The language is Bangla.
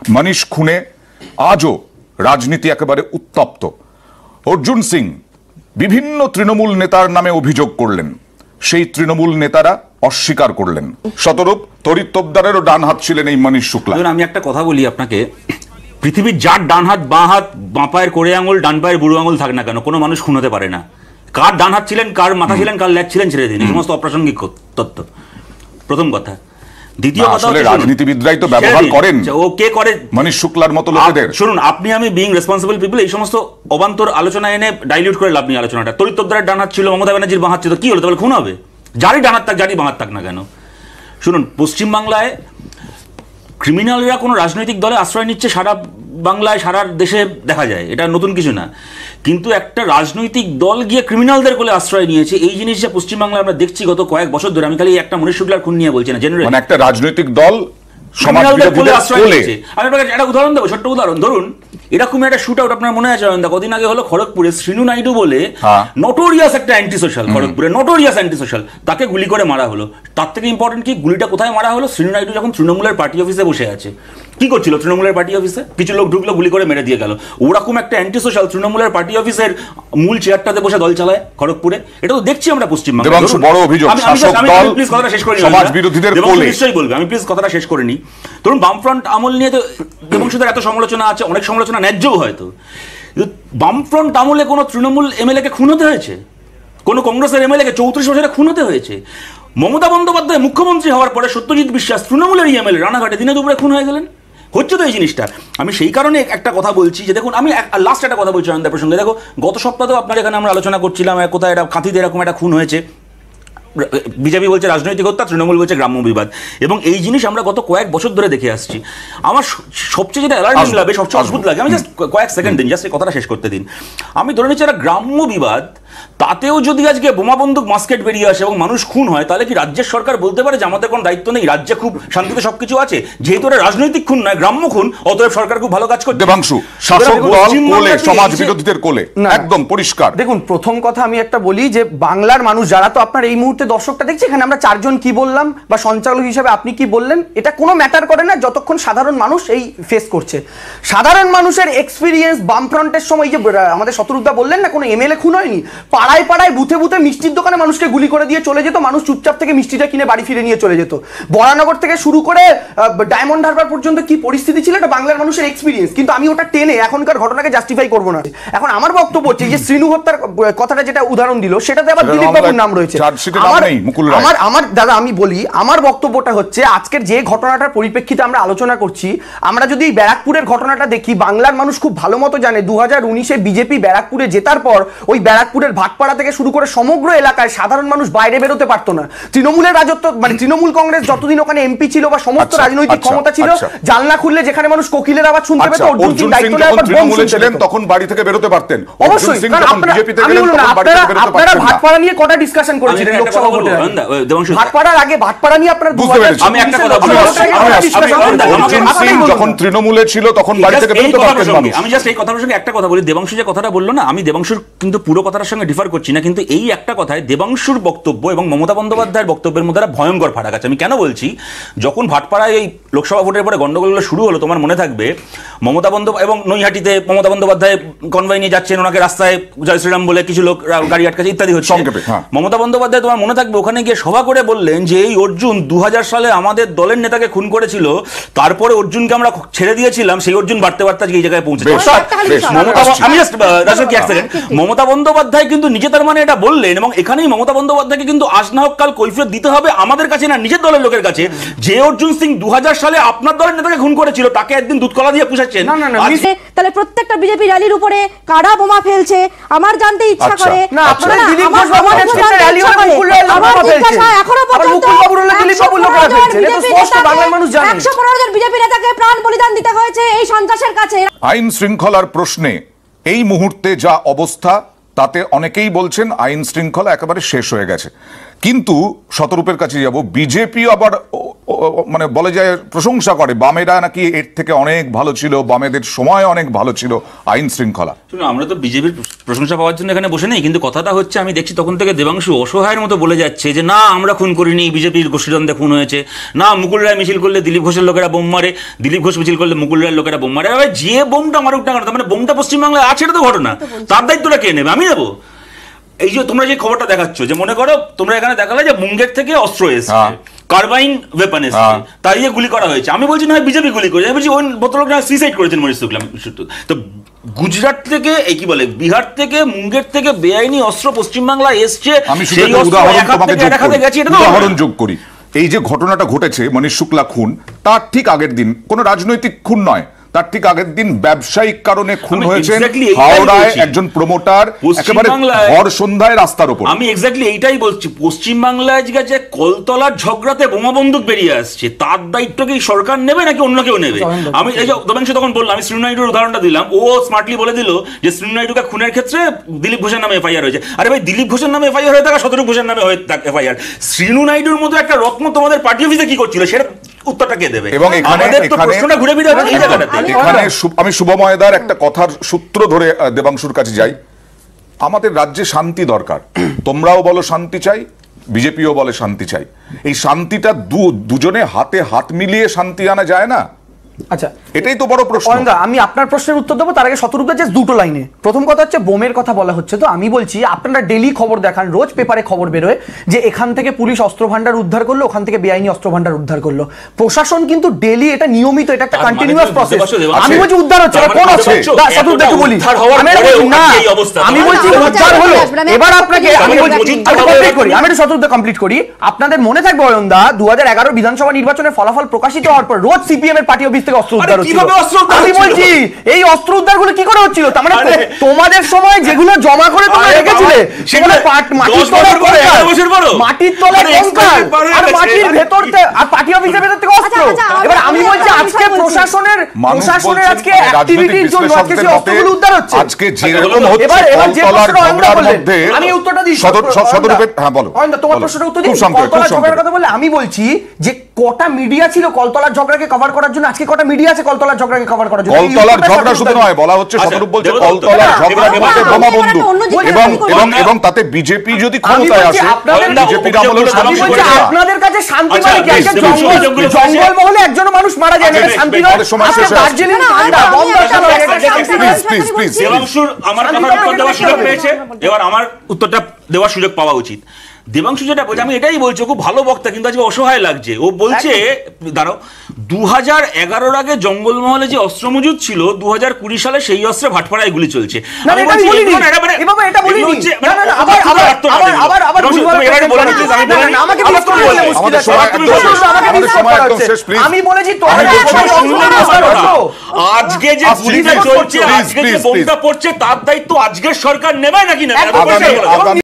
মনীষ খুনে আজও রাজনীতি একেবারে উত্তপ্ত। অর্জুন সিং বিভিন্ন তৃণমূল নেতার নামে অভিযোগ করলেন, সেই তৃণমূল নেতারা অস্বীকার করলেন। শতরূপ তড়িৎ তোপদারেরও ডান হাত ছিলেন এই মনীষ শুক্লা। আমি একটা কথা বলি আপনাকে, পৃথিবীর যার ডান হাত বাঁ হাত, বাঁ পায়ের কোড়ে আঙুল ডান পায়ের বুড়ো আঙুল থাক না কেন, কোনো মানুষ খুন হতে পারে না। কার ডান হাত ছিলেন, কার মাথা ছিলেন, কার ল্যাজ ছিলেন ছেড়ে দিন, এই সমস্ত অপ্রাসঙ্গিক তত্ত্ব। প্রথম কথা। দ্বিতীয় কথা, রাজনীতিবিদরাই তো ব্যবহার করেন, ও কে করে মনীষ শুক্লার মতো লোকেদের। শুনুন, আপনি আমি বিইং রেসপন্সিবল পিপল এই সমস্ত অবান্তর আলোচনা এনে ডাইলিউট করে লাভ নেই আলোচনাটা। তড়িৎ তোপদারের ডান হাত ছিল, মমতা ব্যানার্জির বাঁ হাত ছিল, কি হলো তাহলে খুন হবে? যারই ডান হাত থাক, যারই বাঁ হাত থাক না কেন। শুনুন, পশ্চিমবাংলায় ক্রিমিনালরা কোনো রাজনৈতিক দলে আশ্রয় নিচ্ছে সারা বাংলায়, সারা দেশে দেখা যায়, এটা নতুন কিছু না। কিন্তু একটা রাজনৈতিক দল গিয়ে ক্রিমিনালদের কোলে আশ্রয় নিয়েছে, এই জিনিসটা পশ্চিমবাংলায় আমরা দেখছি গত কয়েক বছর ধরে। আমি খালি একটা মনীষ শুক্লার খুন নিয়ে বলছি না, জেনারেল একটা রাজনৈতিক দল ক্রিমিনালদের কোলে আশ্রয় নিয়েছে। আমি আপনাকে একটা উদাহরণ দেবো, ছোট্ট উদাহরণ। ধরুন এরকম একটা শুট আউট আপনার মনে আছে অয়নদা, কদিন আগে হলো খড়গপুরে, শ্রীনু নাইডু বলে নোটোরিয়াস একটা অ্যান্টি সোশ্যাল, খড়গপুরে নোটোরিয়াস অ্যান্টি সোশ্যাল, তাকে গুলি করে মারা হলো। তার থেকে ইম্পর্টেন্ট কি, গুলিটা কোথায় মারা হলো? শ্রীনু নাইডু যখন তৃণমূলের পার্টি অফিসে বসে আছে। কি করছিল তৃণমূলের পার্টি অফিসে? কিছু লোক ঢুকলো, গুলি করে মেরে দিয়ে গেল। ওরকম একটা অ্যান্টি সোশ্যাল তৃণমূলের পার্টি অফিসের মূল চেয়ারটাতে বসে দল চালায় খড়গপুরে। এটা তো দেখছি আমরা পশ্চিমবঙ্গে। বড় অভিযোগ, প্লিজ কথাটা শেষ করে নিশ্চয়ই বলবে, আমি প্লিজ কথাটা শেষ করে নিই। ধরুন বামফ্রন্ট আমল নিয়ে তো দেবাংশুদের এত সমালোচনা আছে, অনেক সমালোচনা ন্যায্যও হয়তো। বামফ্রন্ট আমলে কোনো তৃণমূল এমএলএ কে খুন হতে হয়েছে? কোনো কংগ্রেসের এমএলএ কে 34 বছরে খুন হতে হয়েছে? মমতা বন্দ্যোপাধ্যায় মুখ্যমন্ত্রী হওয়ার পরে সত্যজিৎ বিশ্বাস তৃণমূলের এমএলএ রানাঘাটে দিনে দুপুরে খুন হয়ে গেলেন। হচ্ছে তো এই জিনিসটা। আমি সেই কারণে একটা কথা বলছি যে দেখুন, আমি লাস্ট একটা কথা বলছি আনন্দের প্রসঙ্গে। দেখো গত সপ্তাহেও আপনার এখানে আমরা আলোচনা করছিলাম, কোথায় একটা কাঁথিতে এরকম একটা খুন হয়েছে। বিজেপি বলছে রাজনৈতিক হত্যা, তৃণমূল বলছে গ্রাম্য বিবাদ, এবং এই জিনিস আমরা গত কয়েক বছর ধরে দেখে আসছি। আমার সবচেয়ে যেটা অ্যালার্মিং লাগে, সবচেয়ে অদ্ভুত লাগে, আমি জাস্ট কয়েক সেকেন্ড দিন, জাস্ট এই কথাটা শেষ করতে দিন। আমি ধরে নিচ্ছি একটা গ্রাম্য বিবাদ, তাতেও যদি আজকে বোমা বন্দুক মাস্কেট বেরিয়ে আসে এবং মানুষ খুন হয়, তাহলে কি রাজ্যের সরকার বলতে পারে যে আমাদের কোনো দায়িত্ব নেই, রাজ্যে খুব শান্তিতে সবকিছু আছে? যেহেতু এটা রাজনৈতিক খুন নয়, গ্রাম্য খুন, অতএব সরকার খুব ভালো কাজ করছে। দেবাংশু, শাসক দল কোলে, সমাজ বিরোধীদের কোলে, একদম পরিষ্কার। দেখুন, প্রথম কথা আমি একটা বলি যে বাংলার মানুষ যারা, তো আপনার এই মুহূর্তে দর্শকটা দেখছি, এখানে আমরা চারজন কি বললাম বা সঞ্চালক হিসেবে আপনি কি বললেন, এটা কোনো ম্যাটার করে না যতক্ষণ সাধারণ মানুষ এই ফেস করছে। সাধারণ মানুষের এক্সপিরিয়েন্স বামফ্রন্টের সময়, যে আমাদের শতরূপদা বললেন না কোনো এমএলএ খুন হয়নি, পাড়ায় পাড়ায় বুথে বুথে মিষ্টির দোকানে মানুষকে গুলি করে দিয়ে চলে যেত, মানুষ চুপচাপ থেকে মিষ্টিটা কিনে বাড়ি ফিরে নিয়ে চলে যেত। বরানগর থেকে শুরু করে ডায়মন্ড হারবার পর্যন্ত কি পরিস্থিতি ছিল, এটা বাংলার মানুষের এক্সপিরিয়েন্স। কিন্তু আমি ওটা টেনে এখনকার ঘটনাকে জাস্টিফাই করবো না। এখন আমার বক্তব্য হচ্ছে যে শ্রীনু হত্যার কথাটা যেটা উদাহরণ দিল, সেটাতে আবার দিলীপ বাবুর নাম রয়েছে। আমার দাদা, আমি বলি, আমার বক্তব্যটা হচ্ছে আজকের যে ঘটনাটার পরিপ্রেক্ষিতে আমরা আলোচনা করছি, আমরা যদি ব্যারাকপুরের ঘটনাটা দেখি, বাংলার মানুষ খুব ভালো মতো জানে 2019-এ বিজেপি ব্যারাকপুরে জেতার পর ওই ব্যারাকপুরের ভাটপাড়া থেকে শুরু করে সমগ্র এলাকায় সাধারণ মানুষ বাইরে বেরোতে পারতো না। তৃণমূলের রাজত্ব, মানে তৃণমূল কংগ্রেস যতদিন ওখানে এমপি ছিল বা সমস্ত রাজনৈতিক ক্ষমতা ছিল, জানলা খুললে যেখানে মানুষ কোকিলের আওয়াজ শুনতে পেত, অর্জুন সিং দায়িত্ব নেওয়ার পর তৃণমূলে ছিলেন, তখন বাড়ি থেকে বেরোতে পারতেন। অবশ্যই, আপনারা ভাটপাড়া নিয়ে কটা ডিসকাশন করেছিলেন লোকসভা ভোটে? ভাটপাড়ার আগে, ভাটপাড়া নিয়ে আপনারা আমি একটা কথা যখন তৃণমূলে ছিল তখন বাড়ি থেকে বেরোতে পারতেন মানুষ। আমি জাস্ট এই কথার প্রসঙ্গে একটা কথা বলি। দেবাংশু যে কথাটা বললো না, আমি দেবাংশুর কিন্তু পুরো কথাটার সঙ্গে ডিফার করছি না, কিন্তু এই একটা কথায় দেবাংশুর বক্তব্য এবং মমতা বন্দ্যোপাধ্যায়ের বক্তব্যের মধ্যে একটা ভয়ঙ্কর ফারাক আছে। আমি কেন বলছি, যখন ভাটপাড়ায় এই লোকসভা ভোটের পরে গন্ডগোলগুলো শুরু হলো, তোমার মনে থাকবে মমতা বন্দ্যোপাধ্যায় এবং নৈহাটিতে মমতা বন্দ্যোপাধ্যায় কনভয় নিয়ে যাচ্ছেন, ওনাকে রাস্তায় জয় শ্রীরাম বলে কিছু লোক গাড়ি আটকাছে ইত্যাদি হচ্ছে। মমতা বন্দ্যোপাধ্যায়, তোমার মনে থাকবে, ওখানে গিয়ে সভা করে বললেন যে এই অর্জুন 2000 সালে আমাদের দলের নেতাকে খুন করেছিল, তারপরে অর্জুনকে আমরা ছেড়ে দিয়েছিলাম, সেই অর্জুন বাড়তে বাড়তে আজকে এই জায়গায় পৌঁছেছে। মমতা বন্দ্যোপাধ্যায় কিন্তু নিজে তার মানে এটা বললেন, এবং এখানেই মমতা বন্দ্যোপাধ্যায়কে কিন্তু আজ না হোক কাল কৈফিয়ত দিতে হবে আমাদের কাছে না, নিজের দলের লোকের কাছে। যে অর্জুন সিং 2000 সালে আপনার দলের নেতাকে খুন করেছিল, তাকে একদিন দুধ কলা দিয়ে পুষাচ্ছেন। তাহলে প্রত্যেকটা বিজেপি র্যালির উপরে কারা বোমা ফেলছে আমার জানতে ইচ্ছা করে। বিজেপি নেতাকে প্রাণ বলিদান দিতে হয়েছে এই সন্ত্রাসের কাছে। আইন শৃঙ্খলার প্রশ্নে এই মুহূর্তে যা অবস্থা, তাতে অনেকেই বলছেন আইন শৃঙ্খলা একেবারে শেষ হয়ে গেছে। কিন্তু শতরূপের কাছে যাব, বিজেপি আবার মানে বলে যায় প্রশংসা করে বামেরা নাকি এর থেকে অনেক ভালো ছিল, বামেদের সময় অনেক ভালো ছিল আইন শৃঙ্খলা। শুনুন, আমরা তো বিজেপির প্রশংসা পাওয়ার জন্য এখানে বসে নেই, কিন্তু কথাটা হচ্ছে আমি দেখছি তখন থেকে দেবাংশু অসহায়ের মতো বলে যাচ্ছে যে না আমরা খুন করিনি, বিজেপির গোষ্ঠীদ্বন্দ্বে খুন হয়েছে, না মুকুল রায় মিছিল করলে দিলীপ ঘোষের লোকেরা বোম মারে, দিলীপ ঘোষ মিছিল করলে মুকুল রায়ের লোকেরা বোম মারে। যে বোমটা মারুক না কেন, মানে বোমটা পশ্চিমবাংলায় আছে, এটা তো ঘটনা, তার দায়িত্বটা কে নেবে? আমি নেবো? এই যে তোমরা যে খবরটা দেখাচ্ছ, যে মনে করো তোমরা এখানে দেখালে যে মুঙ্গের থেকে অস্ত্র এসছে, কার্বাইন ওয়েপন এসছে, তাই দিয়ে গুলি করা হয়েছে। আমি বলছি না বিজেপি গুলি করেছে, আমি বলছি ওই ভদ্রলোক সুইসাইড করেছেন মরিস শুক্লা। তো গুজরাট থেকে এই কি বলে বিহার থেকে মুঙ্গের থেকে বেআইনি অস্ত্র পশ্চিমবাংলায় এসছে, আমি শুধু উদাহরণ যোগ করি। এই যে ঘটনাটা ঘটেছে মনীষ শুক্লা খুন, তার ঠিক আগের দিন কোনো রাজনৈতিক খুন নয়, তার ঠিক আগের দিন ব্যবসায়িক কারণে খুন হয়েছেন হাওড়ায় একজন প্রমোটার, একেবারে ভর সন্ধ্যায় রাস্তার উপর। আমি এক্স্যাক্টলি এইটাই বলছি, পশ্চিমবাংলায় যে কলতলার ঝগড়াতে বোমা বন্দুক বেরিয়ে আসছে, তার দায়িত্ব কি সরকার নেবে নাকি অন্য কেউ নেবে? আমি এই যে দেবাংশু তখন বললাম, আমি শ্রীনু নাইডুর উদাহরণটা দিলাম, ও স্মার্টলি বলে দিল যে শ্রীনু নাইডুকে খুনের ক্ষেত্রে দিলীপ ঘোষের নামে এফআইআর হয়েছে। আরে ভাই, দিলীপ ঘোষের নামে এফআইআর হয়ে থাকা, শতরূপ ঘোষের নামে হয়ে থাকা এফআইআর, শ্রীনু নাইডুর মতো একটা রত্ন তোমাদের পার্টি অফিসে কি করছিল সেটা উত্তরটা কে দেবে? এবং প্রশ্নটা ঘুরে ফিরে এই জায়গাটাতে। আমি শুভময়দার একটা কথার সূত্র ধরে দেবাংশুর কাছে যাই। আমাদের রাজ্যে শান্তি দরকার, তোমরাও বলো শান্তি চাই, বিজেপিও বলে শান্তি চাই। এই শান্তিটা দুজনে হাতে হাত মিলিয়ে শান্তি আনা যায় না? আচ্ছা, এটাই তো বড় প্রশ্ন। আমি আপনার প্রশ্নের উত্তর দেবো, তার আগে শতরূপদা জাস্ট দুটো লাইনে। প্রথম কথা হচ্ছে বোমের কথা বলা হচ্ছে, তো আমি বলছি আপনারা ডেলি খবর দেখান, রোজ পেপারে খবর বেরোয় যে এখান থেকে পুলিশ অস্ত্র ভান্ডার উদ্ধার করলো, ওখান থেকে বেআইনি অস্ত্র ভান্ডার উদ্ধার করলো। প্রশাসন কিন্তু ডেলি এটা নিয়মিত, এটা একটা কন্টিনিউয়াস প্রসেস। আমি বলছি উদ্ধার হচ্ছে, কোন আছে শতরূপদা একটু বলি, আমি বলছি উদ্ধার হলো। এবার আপনাকে আমি বলছি আমি একটু শতরূপদা কমপ্লিট করি। আপনাদের মনে থাকবে অয়নদা, 2011 বিধানসভা নির্বাচনের ফলাফল প্রকাশিত হওয়ার পর রোজ সিপিএম এর পার্টি অফিস থেকে অস্ত্র উদ্ধার হচ্ছিল। আমি বলছি এই অস্ত্র উদ্ধার গুলো কি করে হচ্ছিল? তার মানে তোমাদের সময় যেগুলো জমা করে তোমরা রেখেছিলে সেগুলো মাটির তলায় কঙ্কাল, আর মাটির ভেতর আর পার্টি অফিসের ভেতর থেকে অস্ত্র। এবার আমি বলছি আজকে প্রশাসনের আজকে অ্যাক্টিভিটির জন্য আজকে সেই অস্ত্রগুলো উদ্ধার হচ্ছে। আজকে যেরকম হচ্ছে কলতলার ঝগড়ার মধ্যে, আমি উত্তরটা দিই শতরূপের। হ্যাঁ বলো, তোমার প্রশ্নের উত্তর দিই। কলতলার ঝগড়ার কথা বলে আমি বলছি যে কটা মিডিয়া ছিল কলতলার ঝগড়াকে কভার করার জন্য, আজকে কটা মিডিয়া আছে কলতলার ঝগড়াকে কভার করার জন্য? কলতলার ঝগড়া শুধু নয়, বলা হচ্ছে শতরূপ বলছে কলতলার ঝগড়ার মধ্যে বোমা বন্দুক, এবং তাতে বিজেপি যদি ক্ষমতায় আসে, বিজেপির আমলে শান্তি করে না। আপনাদের কাছে শান্তি মানে কি? একটা জঙ্গল মহলে একজন মানুষ মারা যায়, এটা শান্তি নয়। দার্জিলিং দেবাংশুর আমার কথার উত্তর দেওয়ার সুযোগ পেয়েছে, এবার আমার উত্তরটা দেওয়ার সুযোগ পাওয়া উচিত। দেবাংশু যেটা বলছে, আমি এটাই বলছি, খুব ভালো বক্তা, কিন্তু আজকে অসহায় লাগছে। ও বলছে দাঁড়াও, 2011-এর আগে জঙ্গলমহলে যে অস্ত্র মজুদ ছিল, 2020 সালে সেই অস্ত্রে ভাটপাড়ায় গুলি চলছে। আমি বলেছি আজকে যে গুলিটা চলছে, আজকে যে বোমটা পড়ছে, তার দায়িত্ব আজকের সরকার নেবে নাকি না?